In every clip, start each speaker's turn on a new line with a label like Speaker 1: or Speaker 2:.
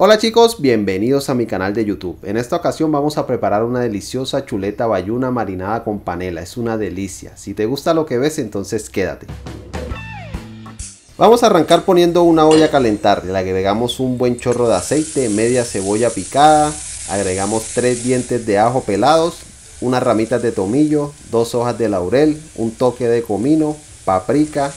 Speaker 1: Hola chicos, bienvenidos a mi canal de YouTube. En esta ocasión vamos a preparar una deliciosa chuleta bayuna marinada con panela. Es una delicia. Si te gusta lo que ves, entonces quédate. Vamos a arrancar poniendo una olla a calentar. Le agregamos un buen chorro de aceite, media cebolla picada, agregamos 3 dientes de ajo pelados, unas ramitas de tomillo, 2 hojas de laurel, un toque de comino, paprika,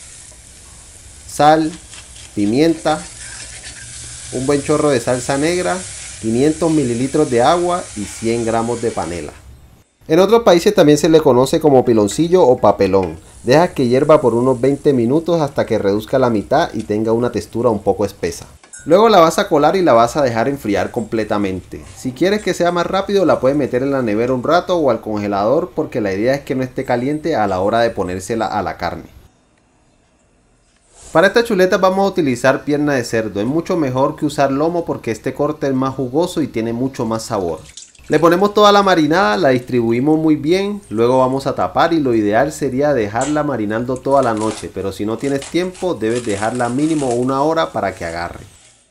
Speaker 1: sal, pimienta, un buen chorro de salsa negra, 500 mililitros de agua y 100 gramos de panela. En otros países también se le conoce como piloncillo o papelón. Deja que hierva por unos 20 minutos hasta que reduzca la mitad y tenga una textura un poco espesa. Luego la vas a colar y la vas a dejar enfriar completamente. Si quieres que sea más rápido, la puedes meter en la nevera un rato o al congelador, porque la idea es que no esté caliente a la hora de ponérsela a la carne. Para esta chuleta vamos a utilizar pierna de cerdo. Es mucho mejor que usar lomo porque este corte es más jugoso y tiene mucho más sabor. Le ponemos toda la marinada, la distribuimos muy bien, luego vamos a tapar y lo ideal sería dejarla marinando toda la noche, pero si no tienes tiempo debes dejarla mínimo 1 hora para que agarre.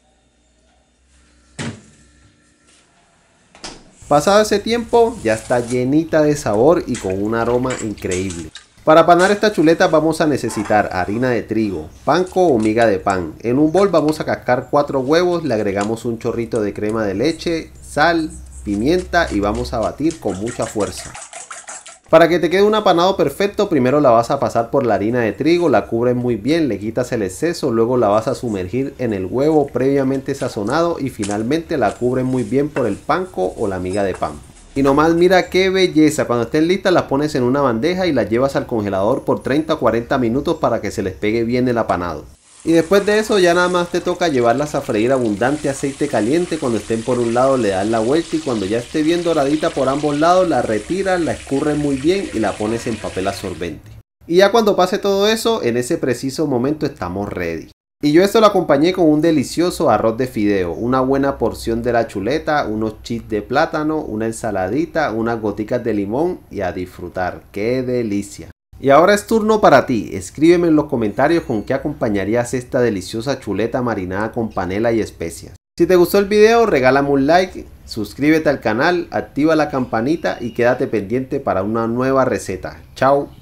Speaker 1: Pasado ese tiempo ya está llenita de sabor y con un aroma increíble. Para panar esta chuleta vamos a necesitar harina de trigo, panko o miga de pan. En un bol vamos a cascar 4 huevos, le agregamos un chorrito de crema de leche, sal, pimienta y vamos a batir con mucha fuerza. Para que te quede un apanado perfecto, primero la vas a pasar por la harina de trigo, la cubres muy bien, le quitas el exceso, luego la vas a sumergir en el huevo previamente sazonado y finalmente la cubres muy bien por el panko o la miga de pan. Y nomás mira qué belleza, cuando estén listas las pones en una bandeja y las llevas al congelador por 30 o 40 minutos para que se les pegue bien el apanado. Y después de eso ya nada más te toca llevarlas a freír abundante aceite caliente. Cuando estén por un lado le das la vuelta y cuando ya esté bien doradita por ambos lados la retiras, la escurres muy bien y la pones en papel absorbente. Y ya cuando pase todo eso, en ese preciso momento estamos ready. Y yo esto lo acompañé con un delicioso arroz de fideo, una buena porción de la chuleta, unos chips de plátano, una ensaladita, unas goticas de limón y a disfrutar. ¡Qué delicia! Y ahora es turno para ti. Escríbeme en los comentarios con qué acompañarías esta deliciosa chuleta marinada con panela y especias. Si te gustó el video, regálame un like, suscríbete al canal, activa la campanita y quédate pendiente para una nueva receta. ¡Chao!